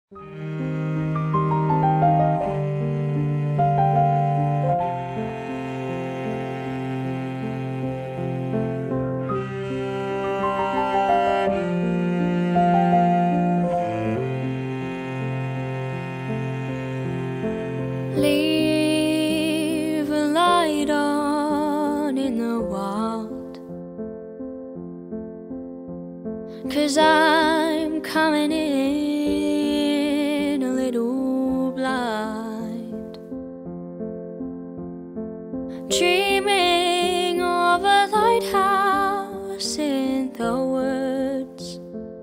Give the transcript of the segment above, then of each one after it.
Leave a light on in the world, 'cause I'm coming in a little blind, dreaming of a lighthouse in the woods,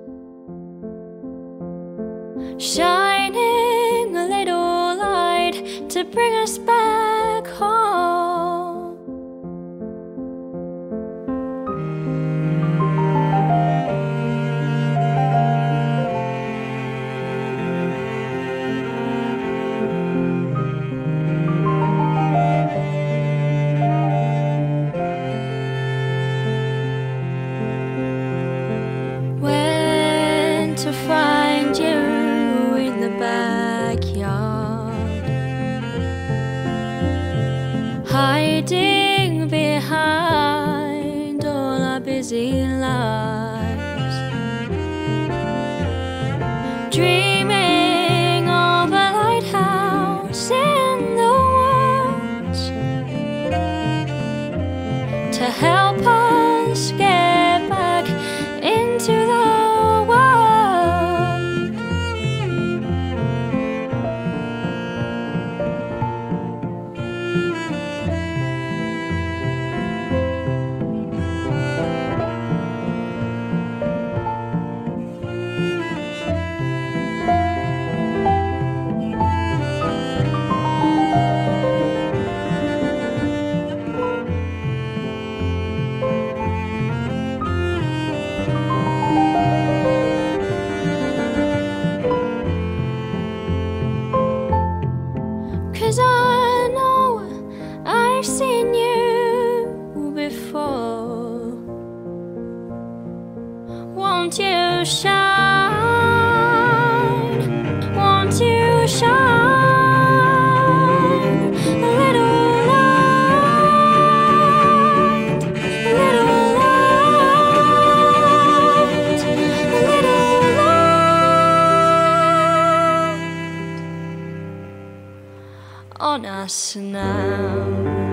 shining a little light to bring us back home. When to find you in the backyard, hiding behind all our busy lives, dreaming of a lighthouse in the woods to help us get back into the world. Cause I know I've seen you before. Won't you shine? Won't you shine? A little light, a little light, a little light on us now.